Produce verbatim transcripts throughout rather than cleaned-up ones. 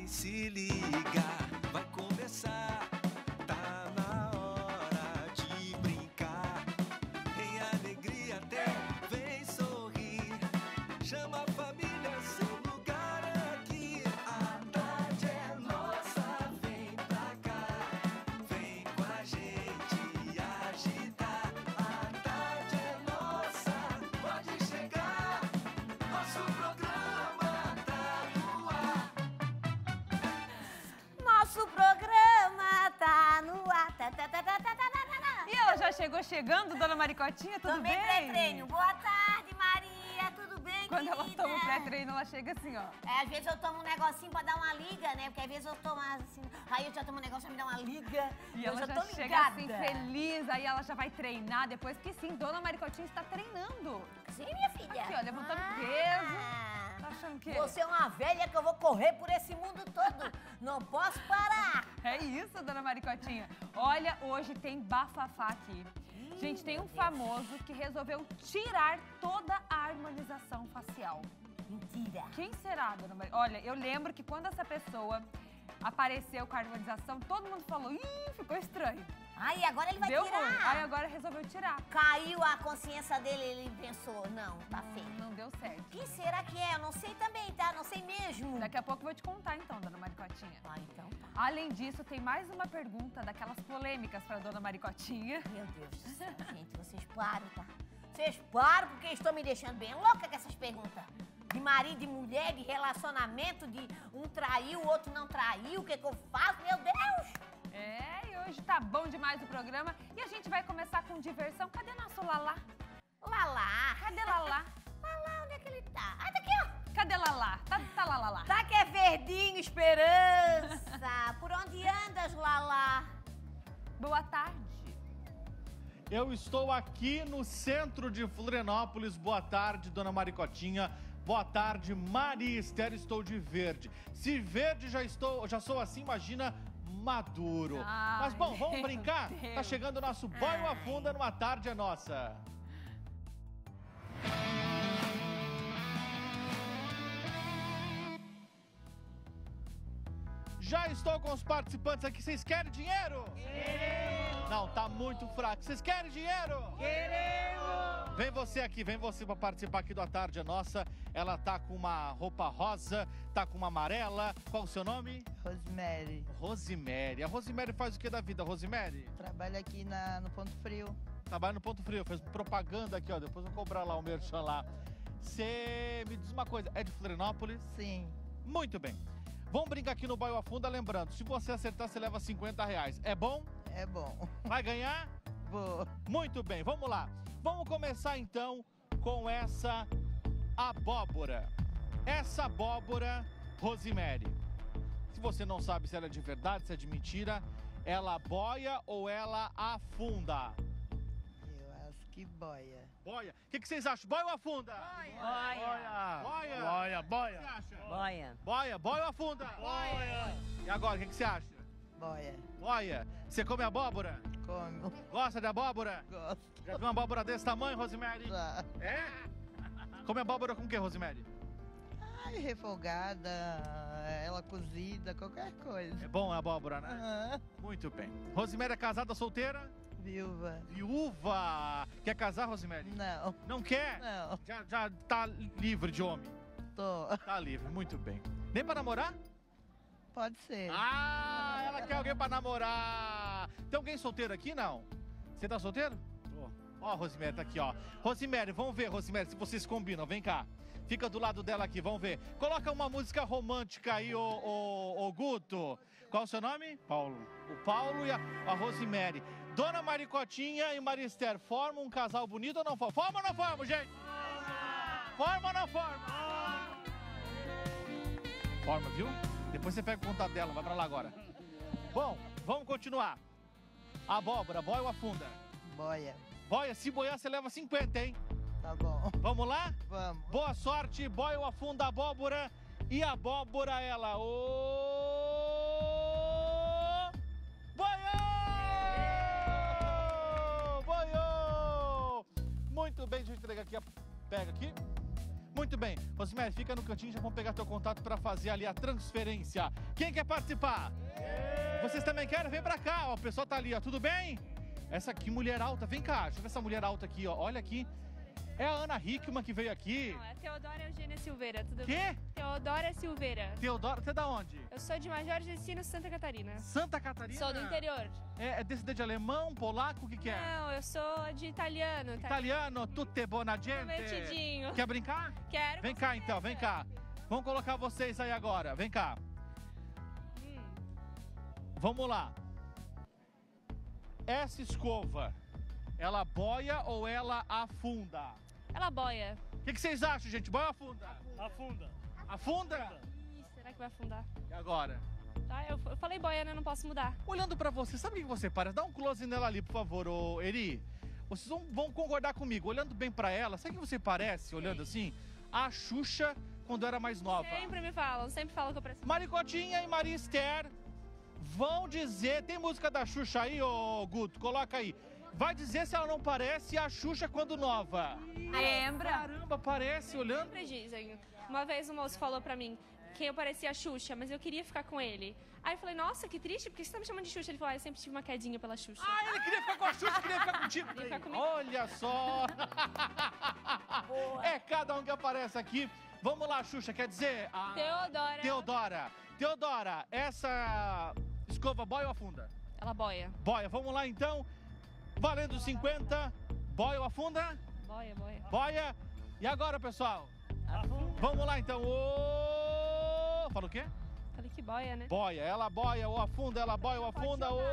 Vem, se liga, vai começar. Tá na hora de brincar. Em alegria até vem sorrir. Chama a família, seu lugar aqui. A tarde é nossa, vem pra cá. Vem com a gente agitar. A tarde é nossa, pode chegar. Nosso programa tá no ar. Nosso programa tá no ar. Tá, tá, tá, tá, tá, tá, tá, tá. E ela já chegou chegando, dona Maricotinha, tudo Tomei bem? pré-treino. Boa tarde, Maria. Tudo bem, Quando ela querida? toma o pré-treino, ela chega assim, ó. É, às vezes eu tomo um negocinho pra dar uma liga, né? Porque às vezes eu tomo assim... Aí eu já tomo um negócio pra me dar uma liga. E eu ela já já tô chega ligada. assim, feliz, aí ela já vai treinar depois, que sim, dona Maricotinha está treinando. Sim, minha filha. Aqui, ó, levantando Ah, peso. Tá achando o quê? Você é uma velha que eu vou correr por esse mundo todo. Não posso parar. É isso, dona Maricotinha. Olha, hoje tem bafafá aqui. Gente, tem um famoso que resolveu tirar toda a harmonização facial. Mentira. Quem será, dona Maria? Olha, eu lembro que quando essa pessoa apareceu com a harmonização, todo mundo falou, ih, ficou estranho. Ai, agora ele vai Deu tirar. ruim. Aí agora resolveu tirar. Caiu a consciência dele, ele pensou, não, tá feio. Não deu certo. Quem será que é? Eu não sei também, tá? Não sei mesmo. Daqui a pouco eu vou te contar então, dona Maricotinha. Ah, então tá. Além disso, tem mais uma pergunta daquelas polêmicas pra dona Maricotinha. Meu Deus do céu, gente, vocês param, tá? Vocês param porque estão me deixando bem louca com essas perguntas. De marido e mulher, de relacionamento, de um traiu, o outro não traiu, o que que eu faço? Meu Deus! É, e hoje tá bom demais o programa. E a gente vai começar com diversão. Cadê nosso Lalá? Lalá. Cadê Lalá? Lalá, onde é que ele tá? Ah, tá aqui, ó. Cadê Lalá? Tá, tá lá, Lalá. Tá que é verdinho, esperança. Por onde andas, Lalá? Boa tarde. Eu estou aqui no centro de Florianópolis. Boa tarde, dona Maricotinha. Boa tarde, Maria Esther. Estou de verde. Se verde já estou, já sou assim, imagina maduro. Ai, Mas bom, vamos meu brincar? Deus. Tá chegando o nosso Boy ou Afunda numa tarde é nossa. Já estou com os participantes aqui. Vocês querem dinheiro? Queremos! Não, tá muito fraco. Vocês querem dinheiro? Queremos! Vem você aqui, vem você para participar aqui do A Tarde é Nossa. Ela tá com uma roupa rosa, tá com uma amarela. Qual o seu nome? Rosemary. Rosemary. A Rosemary faz o que da vida, Rosemary? Trabalha aqui na, no Ponto Frio. Trabalha no Ponto Frio, fez propaganda aqui, ó. Depois eu vou cobrar lá o merchan lá. Você me diz uma coisa, é de Florianópolis? Sim. Muito bem. Vamos brincar aqui no Boy ou Afunda, lembrando, se você acertar, você leva cinquenta reais. É bom? É bom. Vai ganhar? Vou. Muito bem, vamos lá. Vamos começar então com essa abóbora. Essa abóbora, Rosemary. Se você não sabe se ela é de verdade, se é de mentira, ela boia ou ela afunda? Eu acho que boia. Boia. O que, que vocês acham? Boia ou afunda? Boia. Boia. Boia. Boia. Boia. O que você acha? Boia. Boia. Boia ou afunda? Boia. E agora, o que, que você acha? Boia. Boia. Você come abóbora? Como? Gosta de abóbora? Gosto. Já viu uma abóbora desse tamanho, Rosemary? Já. É? Come abóbora com o que, Rosemary? Ai, refogada, ela cozida, qualquer coisa. É bom a abóbora, né? Aham. Muito bem. Rosemary é casada, solteira? Viúva. Viúva. Quer casar, Rosemary? Não. Não quer? Não. Já, já tá livre de homem? Tô. Tá livre, muito bem. Nem pra namorar? Pode ser. Ah, ela quer alguém pra namorar. Tem alguém solteiro aqui, não? Você tá solteiro? Tô. Ó, a Rosemary tá aqui, ó. Rosemary, vamos ver, Rosemary, se vocês combinam. Vem cá. Fica do lado dela aqui, vamos ver. Coloca uma música romântica aí, ô, ô, ô Guto. Qual o seu nome? Paulo. O Paulo e a, a Rosemary. Dona Maricotinha e Maria Esther, formam um casal bonito ou não formam? Forma ou não forma, gente? Forma ou não forma? Forma, viu? Depois você pega o contato dela, vai pra lá agora. Bom, vamos continuar. Abóbora, boia ou afunda? Boia. Boia, se boiar você leva cinquenta, hein? Tá bom. Vamos lá? Vamos. Boa sorte, boia ou afunda, abóbora. E a abóbora, ela... Ô... Boiou! Boiou! Muito bem, deixa eu entregar aqui. a- Pega aqui. Muito Muito bem. Rosemary, fica no cantinho, já vamos pegar teu contato pra fazer ali a transferência. Quem quer participar? Vocês também querem? Vem pra cá, ó. O pessoal tá ali, ó. Tudo bem? Essa aqui, mulher alta, vem cá. Deixa eu ver essa mulher alta aqui, ó. Olha aqui. É a Ana Hickman que veio aqui. Não, é a Teodora Eugênia Silveira, tudo Quê? bem? Teodora Silveira. Teodora, você é da onde? Eu sou de Major Destino, Santa Catarina. Santa Catarina? Sou do interior. É, é descendente de alemão, polaco, o que que é? Não, eu sou de italiano. Tá? Italiano, tutte buona gente. Metidinho. Quer brincar? Quero. Vem com cá certeza. então, vem cá. Vamos colocar vocês aí agora, vem cá. Hum, Vamos lá. Essa escova, ela boia ou ela afunda? ela boia. O que, que vocês acham, gente? Boia ou afunda? Afunda. Afunda? Ih, será que vai afundar? E agora? Tá, eu, eu falei boia, né? Não posso mudar. Olhando pra você, sabe o que você parece? Dá um close nela ali, por favor, ô Eri. Vocês vão, vão concordar comigo. Olhando bem pra ela, sabe o que você parece, olhando assim? A Xuxa quando era mais nova. Sempre me falam, sempre falam que eu preciso. Maricotinha e Maria Esther vão dizer... Tem música da Xuxa aí, ô Guto? Coloca aí. Vai dizer se ela não parece a Xuxa quando nova. Lembra? Caramba, parece, olhando. Sempre dizem. Uma vez o moço falou pra mim que eu parecia a Xuxa, mas eu queria ficar com ele. Aí eu falei, nossa, que triste, por que você tá me chamando de Xuxa? Ele falou, ah, eu sempre tive uma quedinha pela Xuxa. Ah, ele queria ficar com a Xuxa, queria ficar contigo. Queria ficar comigo. Olha só. É cada um que aparece aqui. Vamos lá, Xuxa, quer dizer... a- Teodora. Teodora. Teodora, essa escova boia ou afunda? Ela boia. Boia, vamos lá então. Valendo cinquenta. Boia ou afunda? Boia, boia. Boia. E agora, pessoal? Vamos lá então. Ô... Fala o quê? Falei que boia, né? Boia. Ela boia ou afunda, ela boia ou afunda. Ô...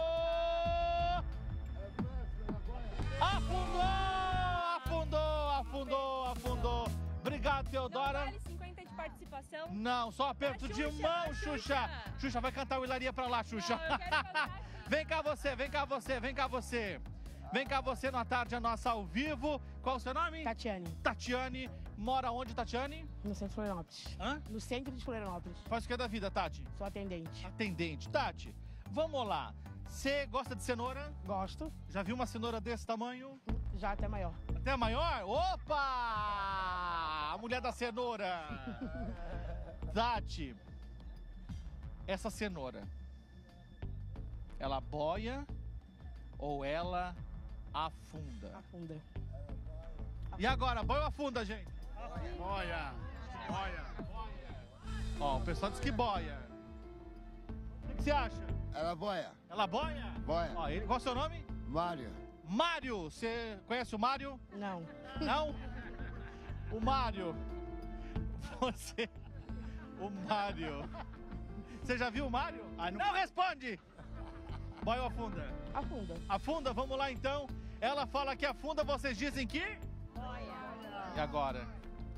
Afundou! Afundou, afundou, afundou. Obrigado, Não Teodora. vale cinquenta de participação? Não, só aperto A de Xuxa, mão, a Xuxa. Xuxa. Xuxa, vai cantar o Hilaria pra lá, Xuxa. Não, eu quero cantar. Vem cá você, vem cá você, vem cá você. Vem cá você na tarde a nossa ao vivo. Qual o seu nome? Tatiane, Tatiane. Mora onde, Tatiane? no centro de Florianópolis. Hã? No centro de Florianópolis. Faz o que da vida, Tati? Sou atendente. Atendente. Tati, vamos lá. Você gosta de cenoura? Gosto, Já viu uma cenoura desse tamanho? já até maior. Até maior? Opa! A mulher da cenoura. Tati, essa cenoura, ela boia ou ela afunda? Afunda. E agora, boia ou afunda, gente? Boia. Boia. Ó, o pessoal diz que boia. O que que você acha? Ela boia. Ela boia? Boia. Ó, ele, qual é o seu nome? Mário. Mário. Você conhece o Mário? Não. Não? O Mário. Você. O Mário. Você já viu o Mário? Ah, não- Não responde! Boia ou afunda? Afunda. Afunda, vamos lá então. Ela fala que afunda, vocês dizem que? E agora?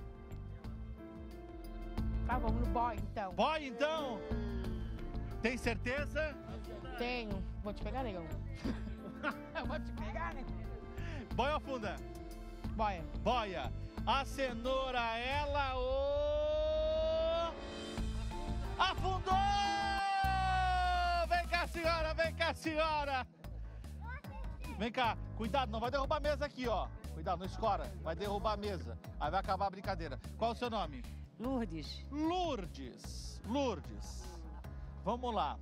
Tá, vamos no boy, então. Boia então? Tem certeza? Tenho. Vou te pegar, negão. Eu vou te pegar, né? Boia ou afunda? Boia. Boia. A cenoura, ela o... Afundou! Vem cá, senhora, vem cá, senhora. Vem cá, cuidado, não vai derrubar a mesa aqui, ó. Cuidado, não escora, vai derrubar a mesa. Aí vai acabar a brincadeira. Qual é o seu nome? Lourdes. Lourdes. Lourdes. Vamos lá.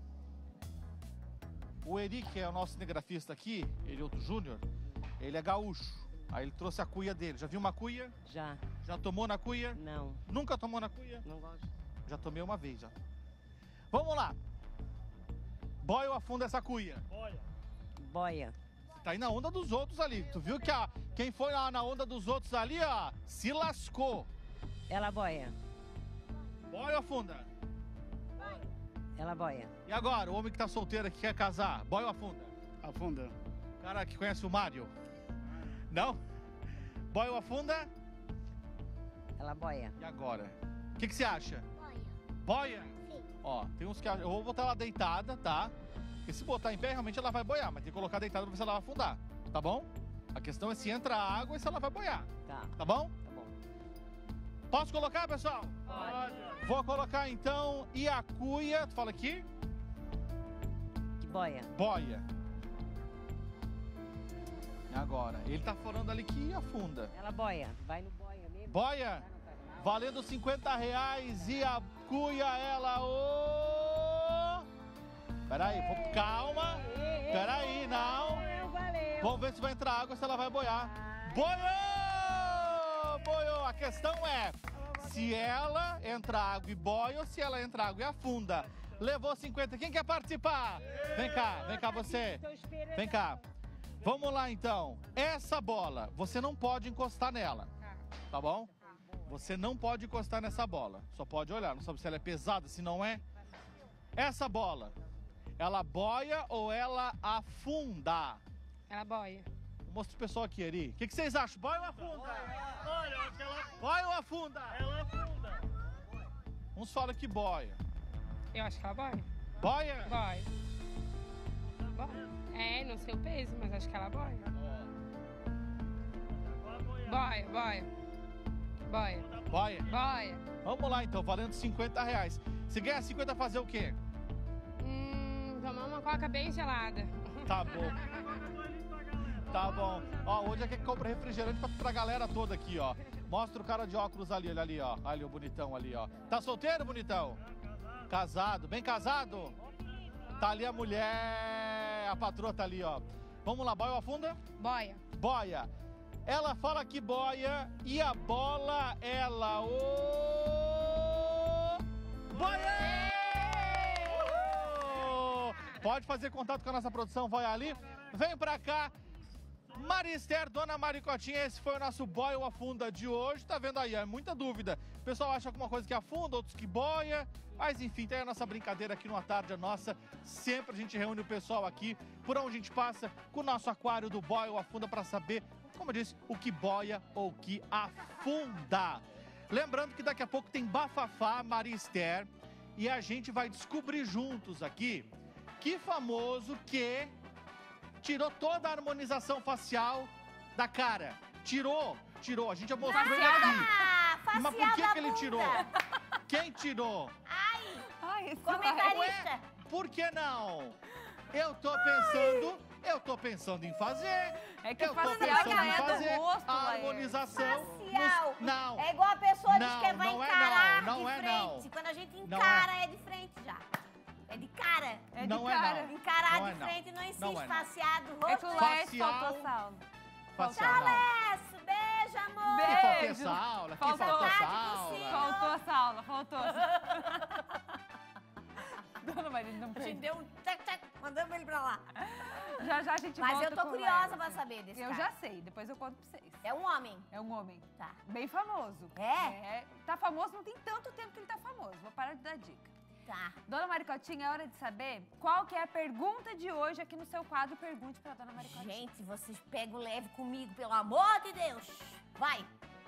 O Eric, que é o nosso cinegrafista aqui, Erioto Júnior, ele é gaúcho. Aí ele trouxe a cuia dele. Já viu uma cuia? Já. Já tomou na cuia? Não. Nunca tomou na cuia? Não gosto. Já tomei uma vez, já. Vamos lá. Boia ou afunda essa cuia? Boia. Boia. Você tá aí na onda dos outros ali. Tu viu que a, quem foi lá na onda dos outros ali, ó, se lascou. Ela boia. Boia ou afunda? Ela boia. E agora, o homem que tá solteiro aqui quer casar, boia ou afunda? Afunda. O cara que conhece o Mário? Não? Boia ou afunda? Ela boia. E agora? O que, que você acha? Boia. Boia? Sim. Ó, tem uns que... Eu vou botar ela deitada, tá? Porque se botar em pé, realmente ela vai boiar. Mas tem que colocar deitada pra ver se ela vai afundar. Tá bom? A questão é se entra água e se ela vai boiar. Tá. Tá bom? Tá bom. Posso colocar, pessoal? Pode. Vou colocar, então, e a cuia... Tu fala aqui? Que boia. Boia. E agora? Ele tá falando ali que afunda. Ela boia. Vai no boia mesmo. Boia? Vai no Valendo cinquenta reais e a cuia ela, ô... Peraí, vou- calma. Peraí, não. Vamos ver se vai entrar água, se ela vai boiar. Boiou! Boiou. A questão é se ela entra água e boia ou se ela entra água e afunda. Levou cinquenta. Quem quer participar? Vem cá, vem cá você. Vem cá. Vamos lá então. Essa bola, você não pode encostar nela. Tá bom? Você não pode encostar nessa bola. Só pode olhar. Não sabe se ela é pesada, se não é. Essa bola, ela boia ou ela afunda? Ela boia. Mostra o pessoal aqui, Eri. O que, que vocês acham? Boia ou afunda? Olha, eu acho que ela, Boia ou afunda? ela afunda. Uns falam que boia. Eu acho que ela boia. Boia? Boia. Boia. É, não sei o peso, mas acho que ela boia. Boia, boia. Boia. Boia. Boia. Vamos lá então, valendo cinquenta reais. Se ganhar cinquenta, fazer o quê? Hum, tomar uma coca bem gelada. Tá bom. Tá bom. Ó, hoje é que compra refrigerante pra, pra galera toda aqui, ó. Mostra o cara de óculos ali, olha ali, ó. Olha ali o bonitão ali, ó. Tá solteiro, bonitão? Casado. Bem casado? Tá ali a mulher, a patroa tá ali, ó. Vamos lá, boia ou afunda? Boia. Boia. Ela fala que boia e a bola, ela... Ô... Boia! Uhul! Pode fazer contato com a nossa produção, vai ali. Vem pra cá. Maria Esther, Dona Maricotinha, esse foi o nosso boia ou afunda de hoje. Tá vendo aí, é muita dúvida. O pessoal acha alguma coisa que afunda, outros que boia. Mas enfim, tem a nossa brincadeira aqui numa tarde a nossa. Sempre a gente reúne o pessoal aqui, por onde a gente passa, com o nosso aquário do boia ou afunda pra saber, como eu disse, o que boia ou o que afunda. Lembrando que daqui a pouco tem Bafafá, Maria Esther, e a gente vai descobrir juntos aqui que famoso que tirou toda a harmonização facial da cara. Tirou, tirou. A gente já mostrou ele Facial da- aqui. Ah, facial Mas por que, da que ele bunda. tirou? Quem tirou? Ai, Ai, esse comentarista. Por que não? Eu tô pensando, eu tô pensando em fazer. É que eu tô facial pensando já em é do fazer rosto, a Laerte. harmonização. Facial. nos- Não. É igual a pessoa diz Não, que vai não é encarar não, não de é frente. não. Quando a gente Não encara, é. de frente já. É de cara. É de Não é cara. não. Encarar Não é de não. frente não existe. Não é não. Faciado, rosto. É que o Laerte Facial. faltou sal. Facial não. Alesso, beijo, amor. Beijo. Que faltou essa aula, que Faltou. faltou essa Tarde aula. possível. Faltou essa aula, faltou. Dona Maria, não A gente perde. deu um tac, tac, mandamos ele pra lá. Já já a gente Mas volta eu tô com o curiosa Laerte. pra saber desse Eu cara. já sei, depois eu conto pra vocês. É um homem. É um homem. Tá. Bem famoso. É? Tá famoso, não tem tanto tempo que ele tá famoso. Vou parar de dar dica. Tá. Dona Maricotinha, é hora de saber qual que é a pergunta de hoje aqui no seu quadro Pergunte pra Dona Maricotinha. Gente, vocês pegam leve comigo, pelo amor de Deus. Vai.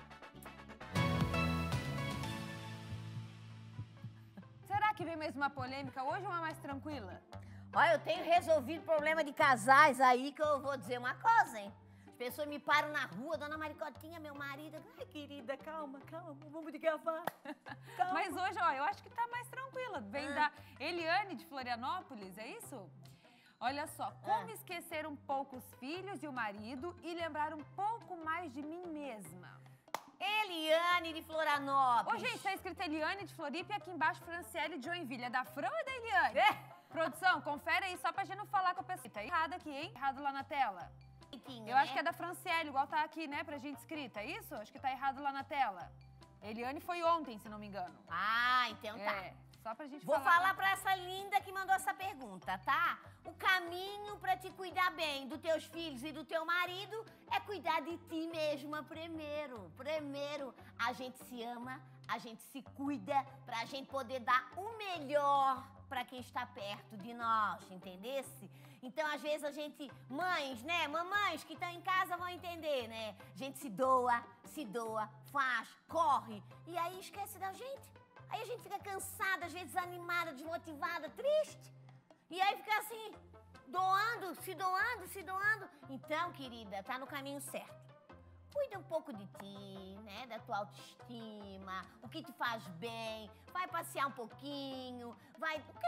Será que vem mais uma polêmica hoje ou uma mais tranquila? Olha, eu tenho resolvido problema de casais aí que eu vou dizer uma coisa, hein? As pessoas me param na rua, Dona Maricotinha, meu marido. Ai, querida, calma, calma, vamos de gravar. Calma. Mas hoje, ó, eu acho que tá mais tranquila. Vem Ah. da Eliane de Florianópolis, é isso? Olha só, como Ah. esquecer um pouco os filhos e o marido e lembrar um pouco mais de mim mesma. Eliane de Ô, Florianópolis. gente, tá escrito Eliane de Floripa e aqui embaixo Franciele de Joinville. É da Fran ou é da Eliane? É. Produção, confere aí só pra gente não falar com a pessoa. Tá errado aqui, hein? Errado lá na tela. Eu né? acho que é da Franciele, igual tá aqui, né, pra gente escrita. É isso? Acho que tá errado lá na tela. Eliane foi ontem, se não me engano. Ah, então tá. É, só pra gente Vou falar. falar pra essa linda que mandou essa pergunta, tá? O caminho pra te cuidar bem dos teus filhos e do teu marido é cuidar de ti mesma primeiro. Primeiro, a gente se ama, a gente se cuida pra gente poder dar o melhor pra quem está perto de nós, entendesse? Então, às vezes, a gente, mães, né, mamães que estão em casa vão entender, né? A gente se doa, se doa, faz, corre, e aí esquece da gente. Aí a gente fica cansada, às vezes desanimada, desmotivada, triste. E aí fica assim, doando, se doando, se doando. Então, querida, tá no caminho certo. Cuida um pouco de ti, né? Da tua autoestima, o que te faz bem. Vai passear um pouquinho, vai... O que te faz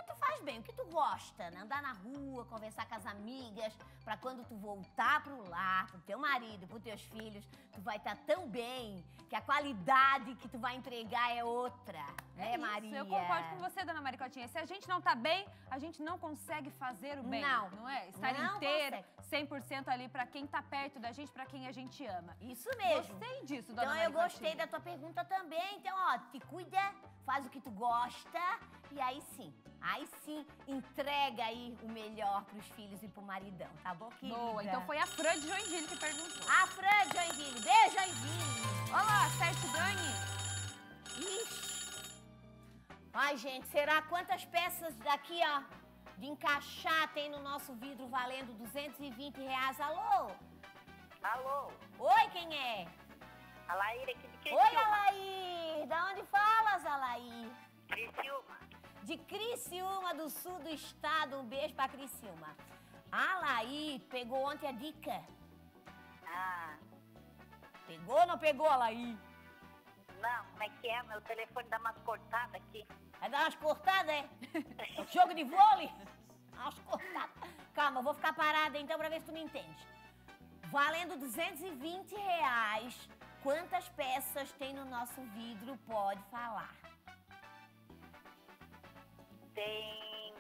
bem, o que tu gosta, né? Andar na rua, conversar com as amigas, pra quando tu voltar pro lar, pro teu marido, pros teus filhos, tu vai estar tão bem que a qualidade que tu vai entregar é outra, né, É isso, Maria? eu concordo com você, dona Maricotinha. Se a gente não tá bem, a gente não consegue fazer o bem, Não. não é? Estar Não inteira, consegue. cem por cento ali pra quem tá perto da gente, pra quem a gente ama. Isso mesmo. Gostei disso, dona Então eu Maricotinha. gostei da tua pergunta também. Então, ó, te cuida, faz o que tu gosta e aí sim, aí sim, entrega aí o melhor pros filhos e pro maridão, tá bom, querida? Boa, então foi a Fran de Joinville que perguntou. A Fran de Joinville. Beijo, Joinville. Olá, certo, Dani? Ixi. Ai, gente, será quantas peças daqui, ó, de encaixar tem no nosso vidro valendo duzentos e vinte reais? Alô? Alô, Oi, quem é? a Laíra aqui de Oi, Criciúma. Alair. Da onde falas, Alair? Criciúma. De Criciúma, do sul do estado. Um beijo pra Criciúma. A Alair pegou ontem a dica. Ah, Pegou ou não pegou, Alair? não, como é que é? Meu telefone dá umas cortadas aqui. Vai dar umas cortadas, é? Jogo de vôlei? Dá umas cortadas. Calma, eu vou ficar parada então pra ver se tu me entende. Valendo duzentos e vinte reais, quantas peças tem no nosso vidro? Pode falar. Tem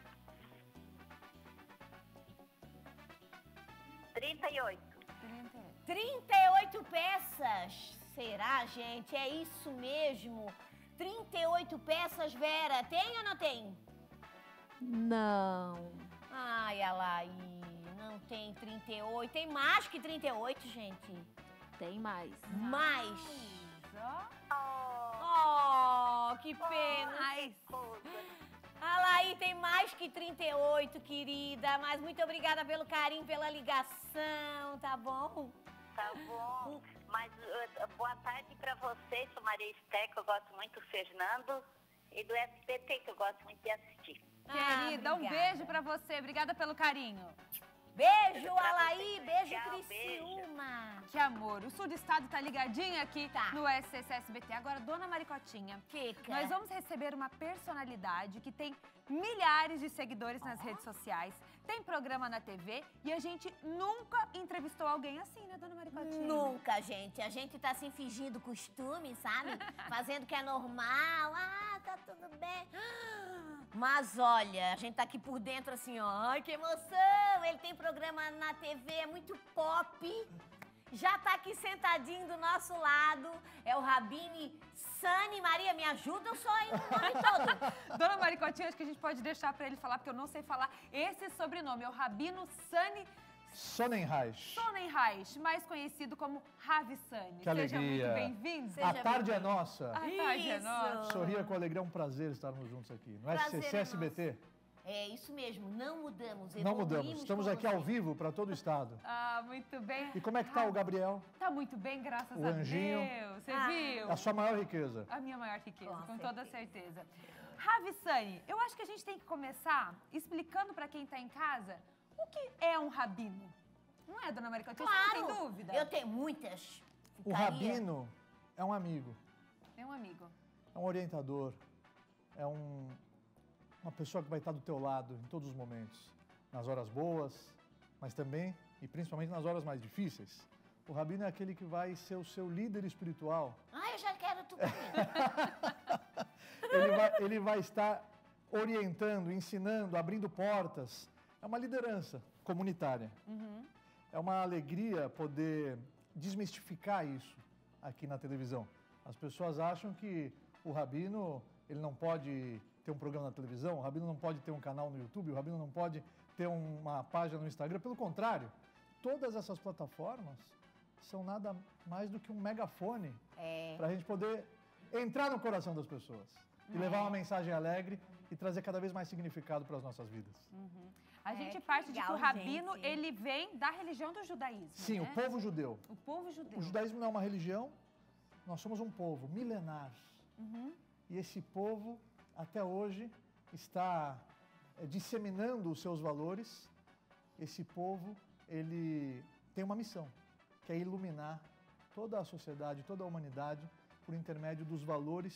trinta e oito. trinta e oito peças. Será, gente? É isso mesmo? trinta e oito peças, Vera. Tem ou não tem? Não. Ai, Alaí, não tem trinta e oito. Tem mais que trinta e oito, gente. Tem mais. Mais. Oh, Oh, que pena. que coisa. Alaí, tem mais que trinta e oito, querida. Mas muito obrigada pelo carinho, pela ligação, tá bom? Tá bom. Mas uh, boa tarde pra vocês, sou Maria Esté, que eu gosto muito do Fernando, e do S B T, que eu gosto muito de assistir. Querida, Ah, um obrigada. beijo pra você. Obrigada pelo carinho. Beijo, pra Alaí. vocês. Beijo, Tchau, Criciúma. Que amor. O sul do estado tá ligadinho aqui Tá. no S C C S B T. Agora, dona Maricotinha, Fica. nós vamos receber uma personalidade que tem milhares de seguidores nas redes sociais, tem programa na T V e a gente nunca entrevistou alguém assim, né, dona Maricotinha? Nunca, gente. A gente tá assim fingindo costume, sabe? Fazendo que é normal. Ah, tá tudo bem. Mas olha, a gente tá aqui por dentro assim, ó. Ai, que emoção! Ele tem programa na T V, é muito pop. Já tá aqui sentadinho do nosso lado. É o Rabini Sani. Maria, me ajuda ou só aí o nome todo? Dona Maricotinha, acho que a gente pode deixar pra ele falar, porque eu não sei falar esse sobrenome. É o Rabino Sani Sonnenreich. Sonnenreich, mais conhecido como Ravi Sani. Que Seja alegria. muito bem-vindo. A tarde é nossa. A tarde é Isso. nossa. Sorria com alegria, é um prazer estarmos juntos aqui. No Prazer S C C é S B T. É isso mesmo, não mudamos. Não mudamos. evoluímos Estamos com aqui ao você. vivo para todo o estado. Ah, muito bem. E como é que tá o Gabriel? Tá muito bem, graças O a anjinho. Deus. Você Ah. viu? A sua maior riqueza. A minha maior riqueza, com, Com toda certeza. Ravi Sani, eu acho que a gente tem que começar explicando pra quem tá em casa o que é um rabino. Não é, dona Maricotinha? Você Claro, não tem dúvida? eu tenho muitas. O Ficaria- rabino é um amigo, É um amigo. é um orientador, é um, uma pessoa que vai estar do teu lado em todos os momentos. Nas horas boas, mas também e principalmente nas horas mais difíceis. O rabino é aquele que vai ser o seu líder espiritual. Ah, eu já quero tu comigo. Ele vai, ele vai estar orientando, ensinando, abrindo portas. É uma liderança comunitária. É uma alegria poder desmistificar isso aqui na televisão. As pessoas acham que o rabino ele não pode ter um programa na televisão, o rabino não pode ter um canal no YouTube, o rabino não pode ter uma página no Instagram. Pelo contrário, todas essas plataformas são nada mais do que um megafone É. para a gente poder entrar no coração das pessoas e levar uma mensagem alegre e trazer cada vez mais significado para as nossas vidas. A É, gente que parte de que legal, o rabino, gente. ele vem da religião do judaísmo, Sim, né? o povo judeu. O povo judeu. O judaísmo não é uma religião, nós somos um povo milenar. E esse povo, até hoje, está eh, disseminando os seus valores. Esse povo, ele tem uma missão, que é iluminar toda a sociedade, toda a humanidade, por intermédio dos valores que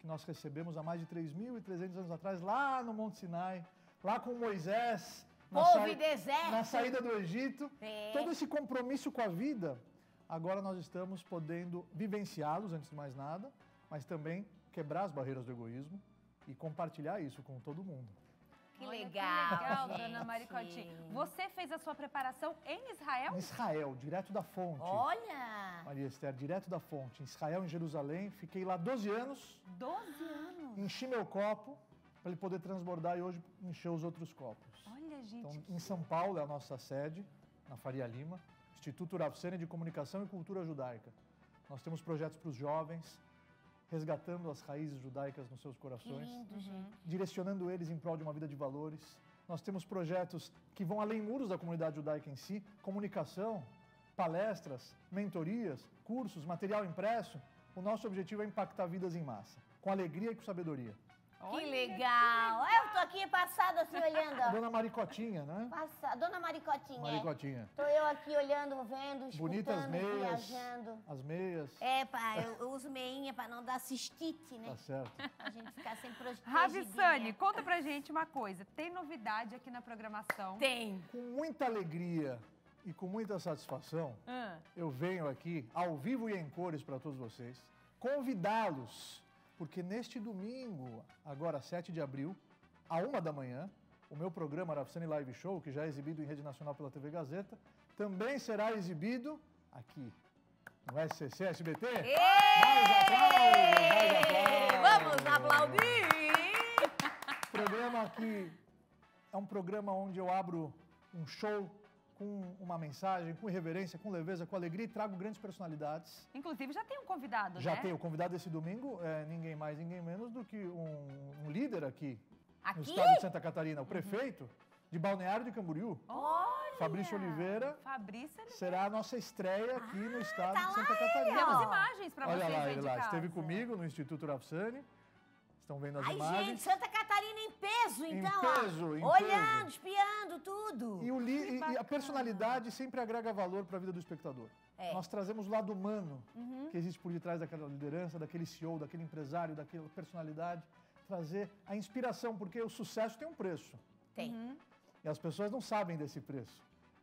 que nós recebemos há mais de três mil e trezentos anos atrás, lá no Monte Sinai, lá com Moisés, na, Povo saí- e deserto. na saída do Egito. É. Todo esse compromisso com a vida, agora nós estamos podendo vivenciá-los, antes de mais nada, mas também quebrar as barreiras do egoísmo e compartilhar isso com todo mundo. Que Olha, legal, que legal, gente. dona Maricotinha. Você fez a sua preparação em Israel? Em Israel, direto da fonte. Olha! Maria Esther, direto da fonte. Em Israel, em Jerusalém. Fiquei lá doze anos, doze anos. enchi meu copo para ele poder transbordar e hoje encher os outros copos. Olha, gente. Então, em São Paulo é a nossa sede, na Faria Lima, Instituto Rav Sene de Comunicação e Cultura Judaica. Nós temos projetos para os jovens, resgatando as raízes judaicas nos seus Que corações, lindo, gente. direcionando eles em prol de uma vida de valores. Nós temos projetos que vão além muros da comunidade judaica em si, comunicação, palestras, mentorias, cursos, material impresso. O nosso objetivo é impactar vidas em massa, com alegria e com sabedoria. Que legal. Eu tô aqui passada assim olhando, ó. Dona Maricotinha, né? Passa... Dona Maricotinha. Maricotinha. Tô eu aqui olhando, vendo, Bonitas escutando, meias, viajando. as meias. É, pai, eu, eu uso meinha pra não dar cistite, né? Tá certo. A gente ficar sempre protegidinha. Ravissane, conta pra gente uma coisa. Tem novidade aqui na programação? Tem. Com muita alegria e com muita satisfação, Ah. eu venho aqui, ao vivo e em cores para todos vocês, convidá-los, porque neste domingo, agora sete de abril, à uma da manhã, o meu programa Rav Sene Live Show, que já é exibido em rede nacional pela T V Gazeta, também será exibido aqui, no S C C S B T. Ê! Mais aplausos, mais aplausos. Vamos aplaudir! O programa aqui é um programa onde eu abro um show com uma mensagem, com irreverência, com leveza, com alegria e trago grandes personalidades. Inclusive, já tem um convidado, Já né? tem o convidado desse domingo, é ninguém mais, ninguém menos do que um, um líder aqui, Aqui? no estado de Santa Catarina, o prefeito de Balneário de Camboriú, Olha! Fabrício Oliveira, Fabrício Oliveira. será a nossa estreia aqui no estado tá de lá Santa ele, Catarina. Temos imagens pra Olha vocês lá, aí ele de lá, casa. esteve comigo no Instituto Rav Sene. Estão vendo as Ai, imagens. gente, Santa Catarina em peso, Em então, peso, ó. em Olhando, peso. espiando, tudo. E, o li- Que e- e a bacana. personalidade sempre agrega valor para a vida do espectador. É. Nós trazemos o lado humano Uhum. que existe por detrás daquela liderança, daquele C E O, daquele empresário, daquela personalidade. Trazer a inspiração, porque o sucesso tem um preço. Tem. Uhum. E as pessoas não sabem desse preço.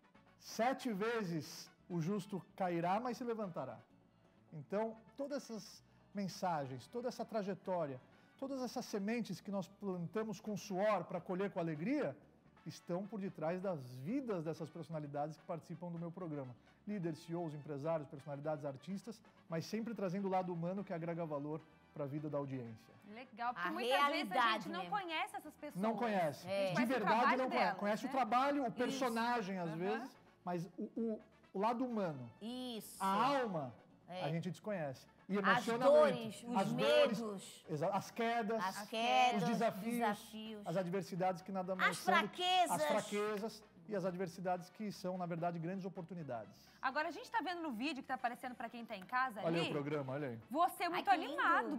Sete vezes o justo cairá, mas se levantará. Então, todas essas mensagens, toda essa trajetória, todas essas sementes que nós plantamos com suor para colher com alegria, estão por detrás das vidas dessas personalidades que participam do meu programa. Líderes, C E Os, empresários, personalidades, artistas, mas sempre trazendo o lado humano que agrega valor para a vida da audiência. Legal, porque A muitas vezes a gente realidade não mesmo. conhece essas pessoas. Não conhece. É. De Conhece o verdade trabalho não conhece. delas, Conhece né? o trabalho, o personagem às Aham. vezes, mas o, o- o lado humano, Isso. a alma, É. a gente desconhece. E As emociona dores, muito. os medos, exa- as quedas, as quedas, os desafios, desafios. as adversidades que nada mais As são do que- fraquezas. as fraquezas e as adversidades que são, na verdade, grandes oportunidades. Agora, a gente tá vendo no vídeo que tá aparecendo pra quem tá em casa Olha aí ali. o programa, olha aí. Você muito Ai, que lindo. animado,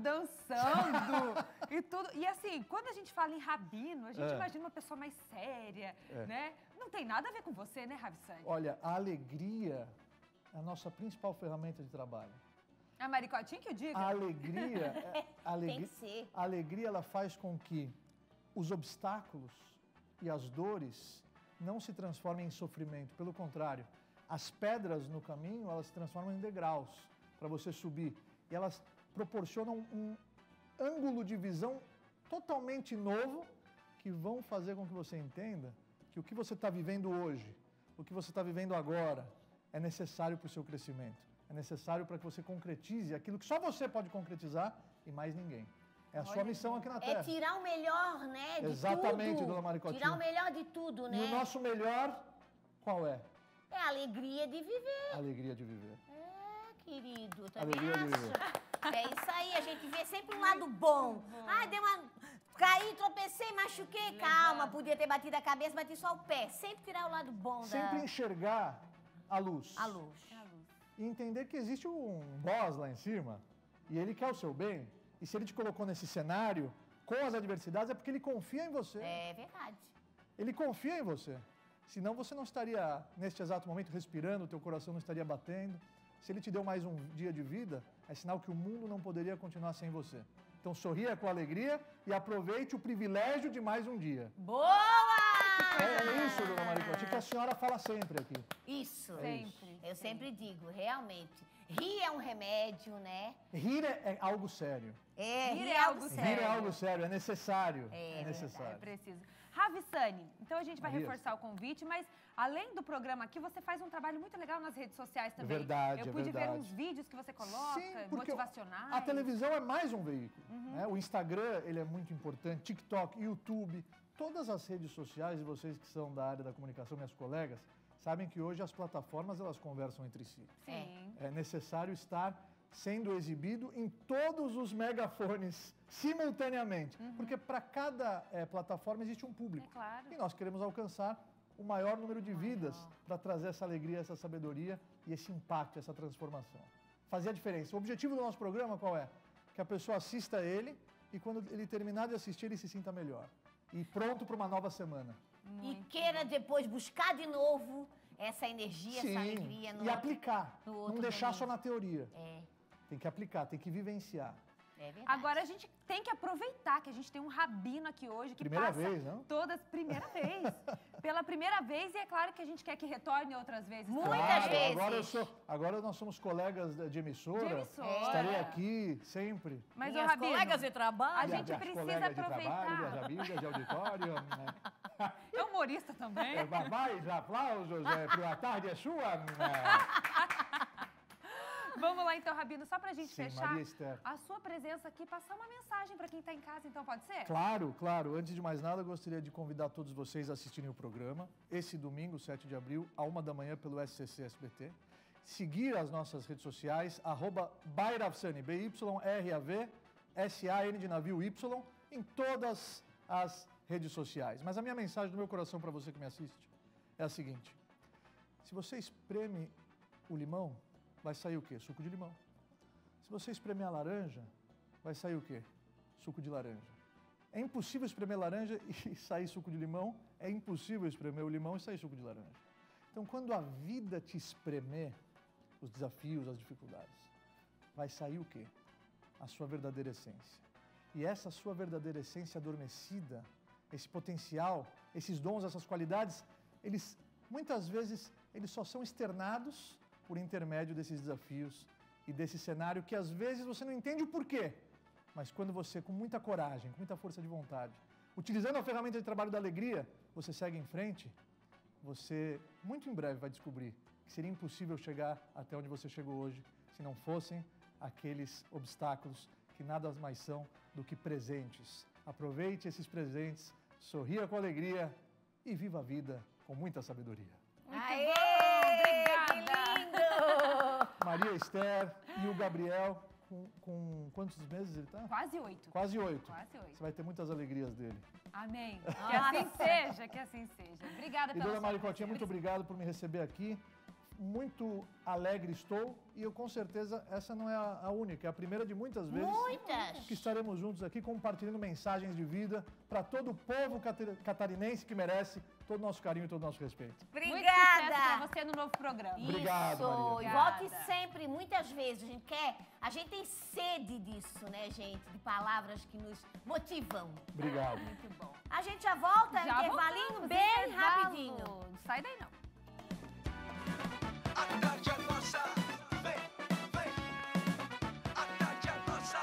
dançando e tudo. E assim, quando a gente fala em rabino, a gente É. imagina uma pessoa mais séria, É. né? Não tem nada a ver com você, né, Ravissane? Olha, a alegria é a nossa principal ferramenta de trabalho. A Maricotinha que eu diga? A alegria, é- a Tem alegria, que ser. a alegria ela faz com que os obstáculos e as dores não se transformem em sofrimento. Pelo contrário, as pedras no caminho, elas se transformam em degraus para você subir. E elas proporcionam um ângulo de visão totalmente novo que vão fazer com que você entenda que o que você está vivendo hoje, o que você está vivendo agora, é necessário para o seu crescimento. É necessário para que você concretize aquilo que só você pode concretizar e mais ninguém. É a sua missão aqui na É Terra. tirar o melhor, né, de Exatamente, tudo. dona Maricotinha. Tirar o melhor de tudo, né? E o nosso melhor, qual é? É a alegria de viver. A alegria de viver. É, querido, também Alegria de acha? viver. É isso aí, a gente vê sempre um lado bom. Ai, deu uma... Caí, tropecei, machuquei. Calma, podia ter batido a cabeça, bati só o pé. Sempre tirar o lado bom Sempre da... enxergar a luz. A luz. E entender que existe um boss lá em cima e ele quer o seu bem. E se ele te colocou nesse cenário, com as adversidades, é porque ele confia em você. É verdade. Ele confia em você. Senão você não estaria, neste exato momento, respirando, o teu coração não estaria batendo. Se ele te deu mais um dia de vida, é sinal que o mundo não poderia continuar sem você. Então sorria com alegria e aproveite o privilégio de mais um dia. Boa! É isso, dona Maricotinha, que a senhora fala sempre aqui. Isso. É sempre. isso. Eu sempre digo, realmente. Rir é um remédio, né? Rir é, é algo sério. É, rir é algo sério. Rir é algo sério, é necessário. É, É necessário. É preciso. Ravissane, então a gente vai Maria. reforçar o convite, mas além do programa aqui, você faz um trabalho muito legal nas redes sociais também. verdade, Eu é pude ver verdade. uns vídeos que você coloca, Sim, porque motivacionais. A televisão é mais um veículo. Uhum. Né? O Instagram, ele é muito importante, TikTok, YouTube, todas as redes sociais, e vocês que são da área da comunicação, minhas colegas, sabem que hoje as plataformas, elas conversam entre si. Sim. É necessário estar sendo exibido em todos os megafones simultaneamente, Uhum. porque para cada eh, plataforma existe um público. É claro. E nós queremos alcançar o maior número de vidas para trazer essa alegria, essa sabedoria e esse impacto, essa transformação. Fazer a diferença. O objetivo do nosso programa qual é? Que a pessoa assista a ele e quando ele terminar de assistir, ele se sinta melhor. E pronto para uma nova semana. E queira depois buscar de novo essa energia, Sim, essa alegria no e outro- aplicar. no Não outro deixar momento. só na teoria. É, Tem que aplicar, tem que vivenciar. é verdade. Agora a gente tem que aproveitar que a gente tem um rabino aqui hoje que Primeira passa vez, não? todas, primeira vez. Pela primeira vez, e é claro que a gente quer que retorne outras vezes. Muitas Claro, vezes. Agora, eu sou, agora nós somos colegas de- de emissora. De emissora. Estarei aqui sempre. Mas, ô, Minhas Rabino, colegas de trabalho. a gente Minhas precisa colegas de aproveitar. trabalho, minhas amigas de auditório. Né? É humorista também. É, mais aplausos, é, para a tarde é sua. Né? Vamos lá então, Rabino, só pra gente Sim, fechar. Maria Esther. A sua presença aqui, passar uma mensagem pra quem tá em casa, então pode ser? Claro, claro. Antes de mais nada, eu gostaria de convidar todos vocês a assistirem o programa. Esse domingo, sete de abril, à uma da manhã, pelo S C C S B T. Seguir as nossas redes sociais, arroba Bairavsani, B Y R A V S A N de navio Y, em todas as redes sociais. Mas a minha mensagem do meu coração para você que me assiste é a seguinte. Se você espreme o limão, vai sair o quê? Suco de limão. Se você espremer a laranja, vai sair o quê? Suco de laranja. É impossível espremer laranja e sair suco de limão. É impossível espremer o limão e sair suco de laranja. Então, quando a vida te espremer, os desafios, as dificuldades, vai sair o quê? A sua verdadeira essência. E essa sua verdadeira essência adormecida, esse potencial, esses dons, essas qualidades, eles, muitas vezes, eles só são externados por intermédio desses desafios e desse cenário que às vezes você não entende o porquê, mas quando você, com muita coragem, com muita força de vontade, utilizando a ferramenta de trabalho da alegria, você segue em frente, você muito em breve vai descobrir que seria impossível chegar até onde você chegou hoje se não fossem aqueles obstáculos que nada mais são do que presentes. Aproveite esses presentes, sorria com alegria e viva a vida com muita sabedoria. Aê! Obrigada! Que lindo! Maria Esther e o Gabriel, com, com quantos meses ele está? Quase oito. Quase oito. Quase oito. Você vai ter muitas alegrias dele. Amém. Que assim seja, que assim seja. Obrigada E pela dona sua Maricotinha, muito presença. obrigado por me receber aqui. Muito alegre estou e eu com certeza essa não é a, a única, é a primeira de muitas vezes Muitas! que estaremos juntos aqui compartilhando mensagens de vida para todo o povo cata- catarinense que merece todo o nosso carinho e todo o nosso respeito. Muito sucesso pra Obrigada! você no novo programa. Obrigado, Isso! Maria. E volte Obrigada. sempre, muitas vezes. A gente quer, a gente tem sede disso, né, gente? De palavras que nos motivam. Obrigado. Muito bom. A gente já volta, Já intervalinho voltamos, bem intervalo. rapidinho. Não sai daí não. A tarde é nossa, vem, vem. A tarde é nossa.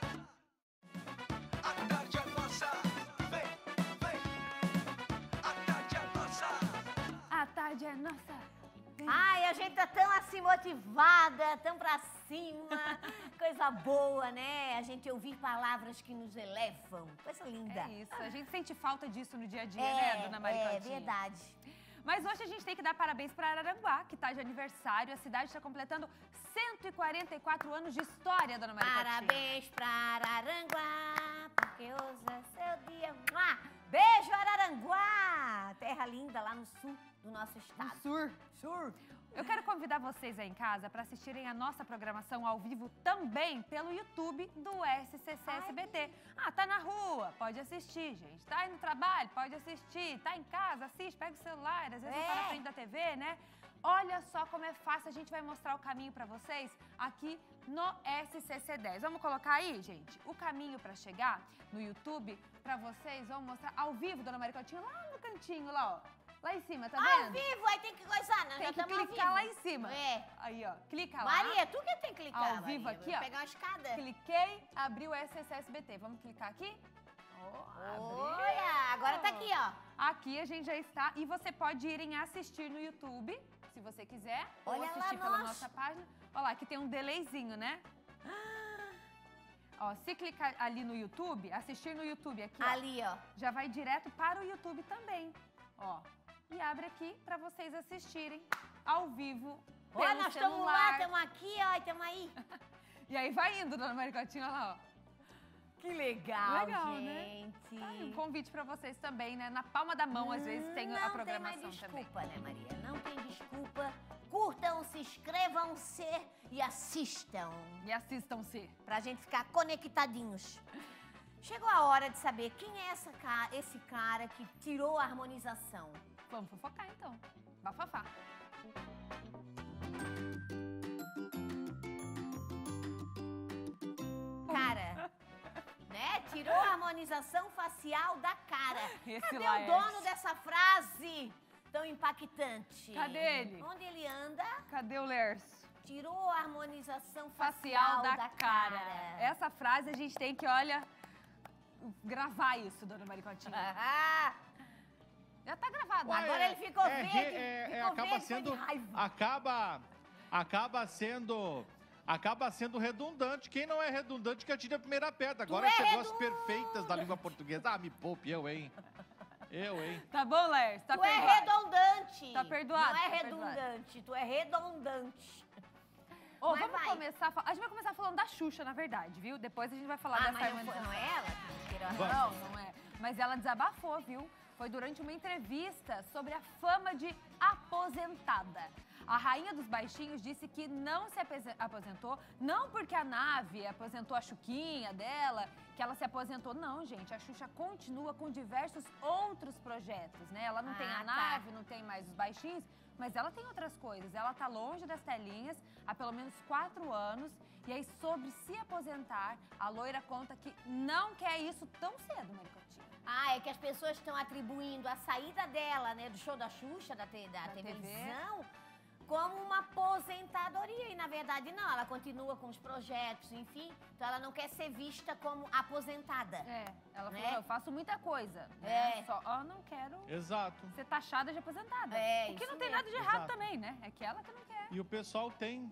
A tarde é nossa, vem, vem. A tarde é nossa. A tarde é nossa. Ai, a gente tá tão assim motivada, tão pra cima. Coisa boa, né? A gente ouvir palavras que nos elevam. Coisa linda. É isso. A gente sente falta disso no dia a dia, É, né, dona é Maricotinha? verdade. Mas hoje a gente tem que dar parabéns para Araranguá, que está de aniversário. A cidade está completando cento e quarenta e quatro anos de história, dona Maricotinha. Parabéns pra Araranguá, porque hoje é seu dia. Mua! Beijo, Araranguá! Terra linda lá. lá no sul do nosso estado. No sur. Sur. Eu quero convidar vocês aí em casa para assistirem a nossa programação ao vivo também pelo YouTube do S C C S B T. Ah, tá na rua, pode assistir, gente. Tá aí no trabalho, pode assistir. Tá em casa, assiste, pega o celular, às vezes É. não tá na frente da T V, né? Olha só como é fácil, a gente vai mostrar o caminho para vocês aqui no S C C dez. Vamos colocar aí, gente, o caminho para chegar no YouTube para vocês. Vamos mostrar ao vivo, dona Maricotinha, lá no cantinho, lá, ó. Lá em cima, tá vendo? Ao vivo, aí tem que coisar, nós Tem já que estamos ao clicar vivo. lá em cima. É. Aí, ó, clica lá. Maria, tu que tem que clicar, Ao vivo Maria. aqui, Vou ó. pegar uma escada. Cliquei, abriu o S C C S B T. Vamos clicar aqui? Oh, Olha, agora tá aqui, ó. Aqui a gente já está. E você pode ir em assistir no YouTube, se você quiser. Ou Olha lá, assistir pela nossa. nossa página. Olha lá, aqui tem um delayzinho, né? Ó, se clicar ali no YouTube, assistir no YouTube aqui, ó, Ali, ó. já vai direto para o YouTube também. Ó, e abre aqui para vocês assistirem ao vivo pelo Olha, nós estamos lá, celular. estamos aqui, ó, e estamos aí. E aí vai indo, dona Maricotinha, olha lá, ó. Que legal, Legal, gente. né? Tá aí um convite pra vocês também, né? Na palma da mão, às vezes, tem a programação Não tem mais também. desculpa, né, Maria? Não tem desculpa. Curtam, se inscrevam-se e assistam. E assistam-se. Pra gente ficar conectadinhos. Chegou a hora de saber quem é essa ca- esse cara que tirou a harmonização. Vamos fofocar, então. Bafafá. Cara, né? Tirou a harmonização facial da cara. Esse Cadê Laércio? o dono dessa frase tão impactante? Cadê ele? Onde ele anda? Cadê o Lers? Tirou a harmonização facial, Facial da, da cara. cara. Essa frase a gente tem que, olha, gravar isso, dona Maricotinha. Ah, Já tá gravado. Ué, agora ele ficou é, verde. é, é, ficou acaba verde, foi sendo, de raiva. acaba, acaba sendo, acaba sendo redundante. Quem não é redundante que atire a primeira pedra. Agora é chegou as redundante. perfeitas da língua portuguesa. Ah, me poupe, eu, hein? Eu, hein? Tá bom, Lers? Tá Tu é perdoado. redundante. Tá perdoado, Não é tá perdoado. redundante, tu é redundante. Ô, Mas vamos vai. começar. a fal- A gente vai começar falando da Xuxa, na verdade, viu? Depois a gente vai falar Ah, dessa mas não, foi, harmonização. não é ela que tirou a Vamos. Não, harmonização? não é. Mas ela desabafou, viu? Foi durante uma entrevista sobre a fama de aposentada. A rainha dos baixinhos disse que não se apese- aposentou, não porque a Nave aposentou a Xuquinha dela, que ela se aposentou. Não, gente, a Xuxa continua com diversos outros projetos, né? Ela não tem Ah, a tá. Nave, não tem mais os baixinhos, mas ela tem outras coisas. Ela tá longe das telinhas há pelo menos quatro anos. E aí, sobre se aposentar, a loira conta que não quer isso tão cedo, Maricotinha. Ah, é que as pessoas estão atribuindo a saída dela, né, do show da Xuxa, da, te- da Da T V. televisão, como uma aposentadoria. E, na verdade, não. Ela continua com os projetos, enfim. Então, ela não quer ser vista como aposentada. É, ela Né? falou, eu faço muita coisa, É. né? Só, ó, não quero Exato. ser taxada de aposentada. É, o que isso não tem mesmo. nada de errado Exato. também, né? É que ela que não quer. E o pessoal tem.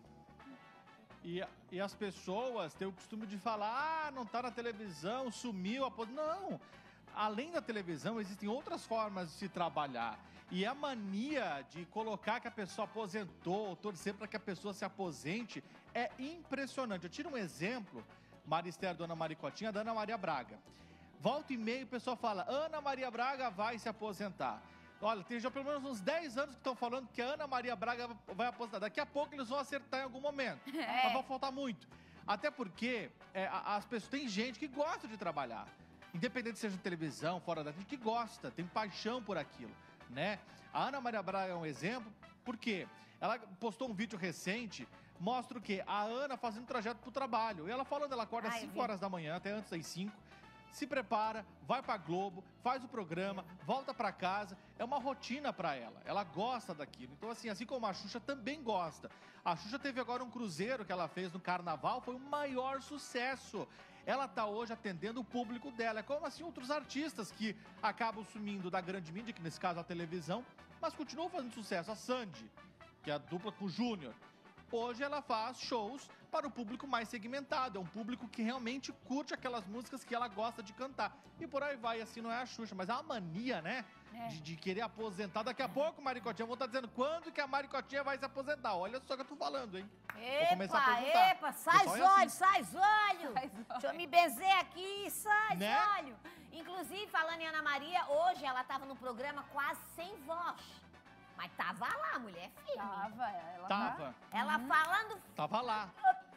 E, e as pessoas têm o costume de falar, ah, não tá na televisão, sumiu, apos... Não! Além da televisão, existem outras formas de se trabalhar. E a mania de colocar que a pessoa aposentou, torcer para que a pessoa se aposente, é impressionante. Eu tiro um exemplo, Maristério, Dona Maricotinha, da Ana Maria Braga. Volta e meia o pessoal fala, Ana Maria Braga vai se aposentar. Olha, tem já pelo menos uns dez anos que estão falando que a Ana Maria Braga vai aposentar. Daqui a pouco eles vão acertar em algum momento. É. Mas vai faltar muito. Até porque é, a- as pessoas, tem gente que gosta de trabalhar. Independente seja de televisão, fora da gente, que gosta, tem paixão por aquilo, né? A Ana Maria Braga é um exemplo, porque ela postou um vídeo recente, mostra o quê? A Ana fazendo trajeto pro trabalho. E ela falando, ela acorda às Ah, eu cinco vi. horas da manhã, até antes das cinco, se prepara, vai pra Globo, faz o programa, volta pra casa. É uma rotina pra ela. Ela gosta daquilo. Então, assim, assim como a Xuxa também gosta. A Xuxa teve agora um cruzeiro que ela fez no Carnaval, foi o maior sucesso. Ela tá hoje atendendo o público dela. É como assim outros artistas que acabam sumindo da grande mídia, que nesse caso a televisão, mas continuam fazendo sucesso. A Sandy, que é a dupla com o Júnior. Hoje ela faz shows para o público mais segmentado. É um público que realmente curte aquelas músicas que ela gosta de cantar. E por aí vai, assim não é a Xuxa, mas é uma mania, né? É. De, de querer aposentar. Daqui a pouco, Maricotinha, vão estar dizendo quando que a Maricotinha vai se aposentar. Olha só o que eu tô falando, hein? Vou começar a Epa, perguntar. epa, sai os Pessoal, é olhos, sai os olhos. Sai os olhos. Deixa eu me benzer aqui, sai os Né? olhos. Inclusive, falando em Ana Maria, hoje ela tava no programa quase sem voz. Mas tava lá, mulher firme. Tava, ela Tava. Ela Uhum. falando... Tava lá.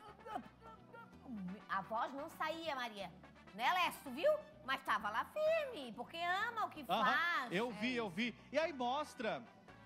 A voz não saía, Maria. Né, Lécio? Tu viu? Mas tava lá firme, porque ama o que Aham, faz. eu vi, eu vi. E aí mostra.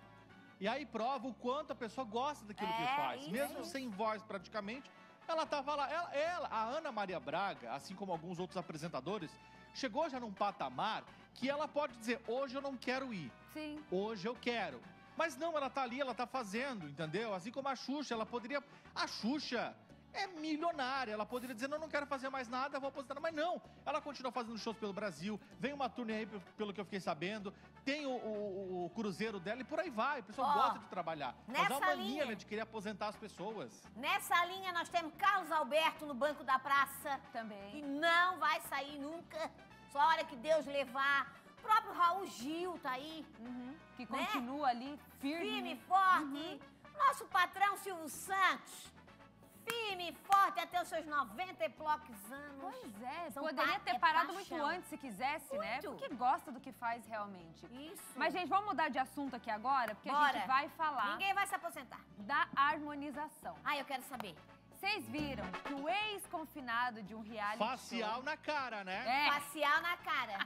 E aí prova o quanto a pessoa gosta daquilo É, que faz. isso, Mesmo isso. sem voz praticamente, ela tava lá. Ela, ela, a Ana Maria Braga, assim como alguns outros apresentadores, chegou já num patamar que ela pode dizer, hoje eu não quero ir. Sim. Hoje eu quero. Mas não, ela tá ali, ela tá fazendo, entendeu? Assim como a Xuxa, ela poderia... A Xuxa é milionária, ela poderia dizer, não, não quero fazer mais nada, vou aposentar. Mas não, ela continua fazendo shows pelo Brasil, vem uma turnê aí, pelo que eu fiquei sabendo, tem o, o- o cruzeiro dela e por aí vai, a pessoa Ó, gosta de trabalhar. Mas é nessa uma mania, linha- né, de querer aposentar as pessoas. Nessa linha, nós temos Carlos Alberto no banco da praça. Também. Que não vai sair nunca. Só a hora que Deus levar. O próprio Raul Gil tá aí. Uhum. Que Né? continua ali, firme. Firme, forte. Nosso patrão Silvio Santos. Firme e forte até os seus noventa e poucos anos. Pois é, São poderia pa- ter é parado paixão. muito antes se quisesse, né? Muito. Porque gosta do que faz realmente. Isso. Mas, gente, vamos mudar de assunto aqui agora, porque a Bora. gente vai falar Ninguém vai se aposentar. da harmonização. Ah, eu quero saber. Vocês viram que o ex-confinado de um reality Facial show... na cara, né? É. Facial na cara.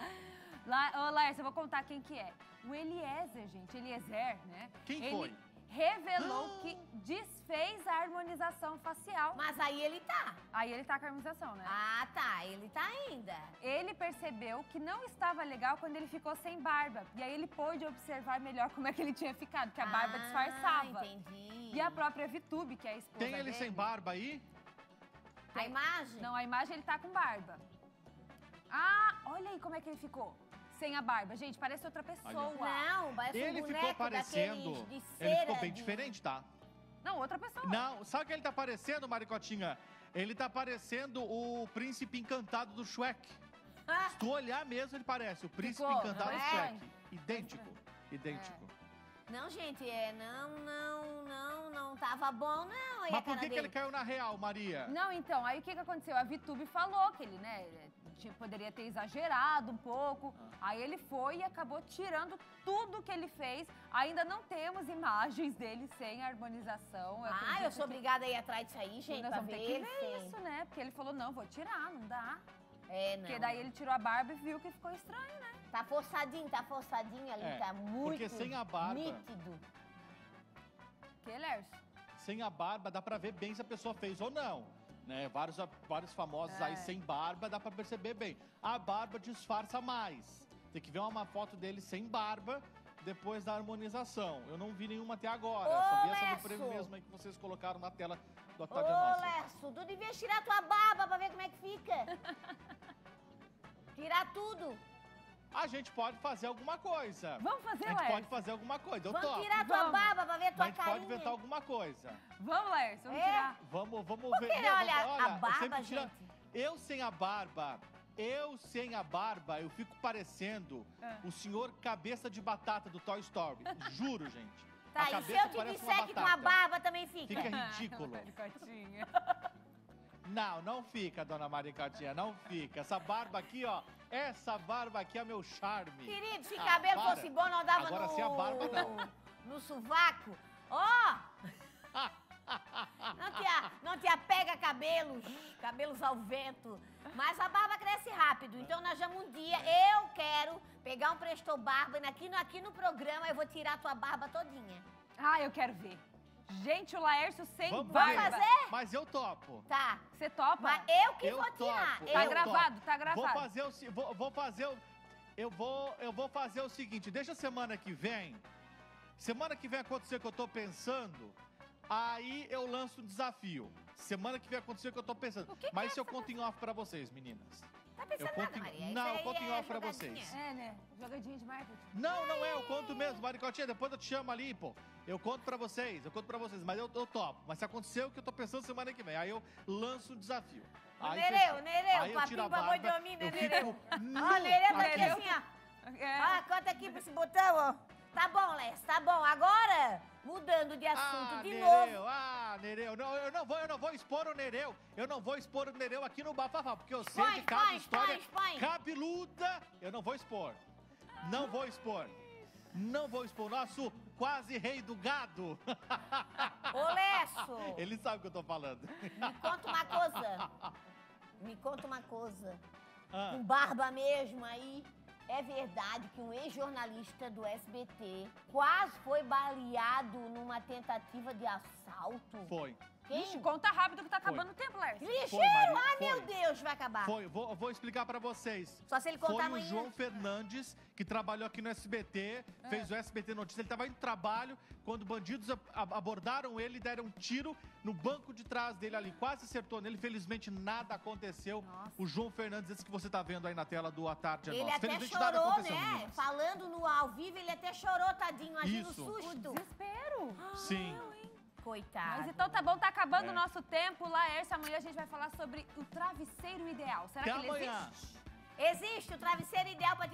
Lá, ô, Laércio, eu vou contar quem que é. O Eliezer, gente, Eliezer, né? Quem Ele foi? revelou que desfez a harmonização facial. Mas aí ele tá. Aí ele tá com a harmonização, né? Ah, tá. Ele tá ainda. Ele percebeu que não estava legal quando ele ficou sem barba. E aí ele pôde observar melhor como é que ele tinha ficado, que a barba Ah, disfarçava. entendi. E a própria Vitube, que é a esposa Tem ele dele, sem barba aí? A imagem? Não, a imagem ele tá com barba. Ah, olha aí como é que ele ficou. Sem a barba. Gente, parece outra pessoa. Não, parece Ele um boneco ficou parecendo... daqueles de Ele cera. ficou bem de- diferente, tá? Não, outra pessoa. Não, sabe o que ele tá parecendo, Maricotinha? Ele tá parecendo o príncipe encantado do Shrek. Ah, Se tu olhar mesmo, ele parece o príncipe Ficou, encantado não do é? Shrek. Idêntico, idêntico. não, gente, é, não, não, não, não tava bom, não. Aí a Mas por cara que, que dele. ele caiu na real, Maria? Não, então, aí o que, que aconteceu? A Vitube falou que ele, né, tinha- poderia ter exagerado um pouco. Aí ele foi e acabou tirando tudo que ele fez. Ainda não temos imagens dele sem harmonização. Ah, eu acredito sou que- obrigada a ir atrás disso aí, gente, Nós pra vamos ver ter que ele ver sem. isso, né? Porque ele falou, não, vou tirar, não dá. É, não. Porque daí ele tirou a barba e viu que ficou estranho, né? Tá forçadinho, tá forçadinho ali, É, tá muito porque sem a barba- nítido. Que, Lércio? Sem a barba, dá pra ver bem se a pessoa fez ou não. Né? Vários, vários famosos aí É. sem barba, dá pra perceber bem. A barba disfarça mais. Tem que ver uma foto dele sem barba depois da harmonização. Eu não vi nenhuma até agora. Ô, Só vi essa do Lesso! prêmio mesmo aí que vocês colocaram na tela do Ô, Octavio Nossa. Lécio, tu devia tirar tua barba pra ver como é que fica. Tirar tudo. A gente pode fazer alguma coisa. Vamos fazer, A gente Lércio? pode fazer alguma coisa. Eu Vamos topo. tirar tua Vamos. barba pra ver Mas tua a gente carinha. pode inventar alguma coisa. Vamos, Lércio, vamos É? tirar. Vamos, vamos Porque, ver. Não, olha, vamos- a barba, sempre tira- gente. Eu sem a barba, eu sem a barba, eu fico parecendo É. o senhor cabeça de batata do Toy Story. Juro, gente. Tá, a e se cabeça eu te parece disser uma que com a batata. barba também fica? Fica ridículo. Maricotinha. Não, não fica, dona Maricotinha, não fica. Essa barba aqui, ó, essa barba aqui é meu charme. Querido, se Ah, cabelo para. fosse bom, não dava Agora no... sem a barba, não. no sovaco. Ó! Não te, a- não te apega a cabelos, cabelos ao vento. Mas a barba cresce rápido. Então nós vamos um dia, eu quero pegar um Presto Barba e aqui no, aqui no programa eu vou tirar a tua barba todinha. Ah, eu quero ver. Gente, o Laércio sem Vamos barba. ver. fazer? Mas eu topo. Tá. Você topa? Mas eu que Eu vou tirar. topo, Tá Eu. gravado, tá Vou gravado. fazer o se- vou, vou fazer o eu vou eu vou fazer o seguinte, deixa semana que vem. Semana que vem acontecer o que eu tô pensando, aí eu lanço um desafio. Semana que vem acontecer o que eu tô pensando. O que que Mas é isso eu que conto em off pra vocês, meninas. Tá Eu pensando conto nada, em... Maria. Isso Não, eu aí conto em é off pra jogadinha. vocês. É, né? Jogadinha de marketing. Não, não é, eu conto mesmo, Maricotinha, depois eu te chamo ali, pô. Eu conto pra vocês, eu conto pra vocês, mas eu, eu topo. Mas se acontecer o que eu tô pensando semana que vem, aí eu lanço um desafio. Aí Nereu, fechou. Nereu, Aí eu tiro a papinho pra boi barba, dormir, eu né, fico Nereu? nu Ó, Nereu tá aqui Nereu. assim, ó. É. Ó, conta aqui pra esse botão, ó. Tá bom, Lécio, tá bom. Agora, mudando de assunto Ah, de Nereu, novo. ah, Nereu. Não, eu, não vou, eu não vou expor o Nereu. Eu não vou expor o Nereu aqui no Bafafá, porque eu sei Expõe, de cada expõe, história expõe, expõe. cabeluda. Eu não vou expor. Não vou expor. Não vou expor. Nosso quase rei do gado. Ô, Lécio, Ele sabe o que eu tô falando. me conta uma coisa. Me conta uma coisa. Ah. Com barba mesmo aí, é verdade que um ex-jornalista do S B T quase foi baleado numa tentativa de assalto? Foi. Quem? Ixi, conta rápido que tá acabando o tempo, Lércio. Ligeiro! Foi, Maria, Ai, foi. meu Deus, vai acabar. Foi, vou, vou explicar pra vocês. Só se ele contar Foi amanhã. o João Fernandes, que trabalhou aqui no S B T, Ah. fez o S B T Notícias. Ele tava em trabalho quando bandidos a- a- abordaram ele e deram um tiro no banco de trás dele ali. Quase acertou nele. Felizmente, nada aconteceu. O João Fernandes, esse que você tá vendo aí na tela do A Tarde é Ele Nossa. até Felizmente, nada chorou, aconteceu, né? meninas. Falando no ao vivo, ele até chorou, tadinho, agindo Isso. susto. Desespero. Sim. Coitado. Mas então tá bom, tá acabando É. o nosso tempo. Laércio, amanhã a gente vai falar sobre o travesseiro ideal. Será Até que ele amanhã. existe? Existe o travesseiro ideal pra